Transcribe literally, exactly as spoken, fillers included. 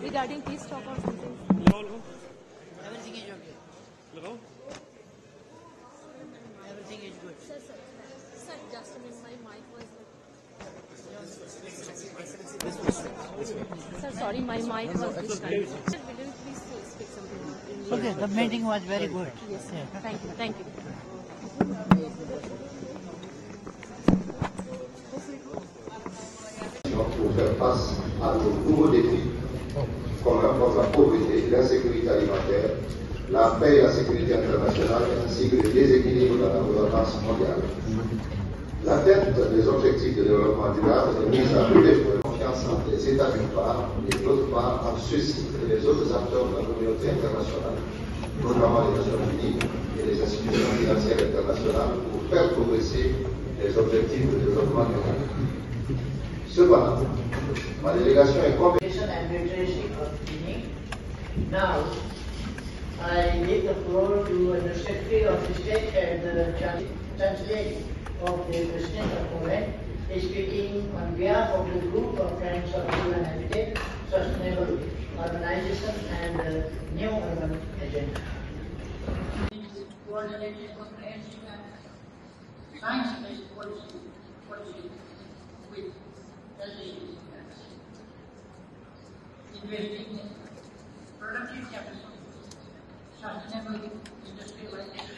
regarding peace talk or something. लगाओ लगाओ Everything is okay. लगाओ Everything is good. Sir, sir, sir, just a minute, my mic was. Sir, sorry, my mic was disconnected. Sir, will you please speak something? in Okay, the meeting was very good. Yes, sir. Thank you, thank you. Pour faire face à de nouveaux défis communs comme la pauvreté, l'insécurité alimentaire, la paix et la sécurité internationale ainsi que le déséquilibre dans la gouvernance mondiale. L'atteinte des objectifs de développement durable est mise à rude épreuve, confiance entre les États d'une part et d'autre part entre ceux-ci et les autres acteurs de la communauté internationale, notamment les Nations Unies et les institutions financières internationales pour faire progresser les objectifs de développement durable. Cependant, ma délégation est convaincue. And literacy of meaning. Now, I give the floor to the Secretary of State and the Chancellor of the President of Poland, speaking on behalf of the group of Friends of Human Habitat, Sustainable Urbanization and uh, New Urban Agenda. Coordinated, comprehensive and science-based policy, policy with L D Cs. Investing in productive capital, sustainable industrialization,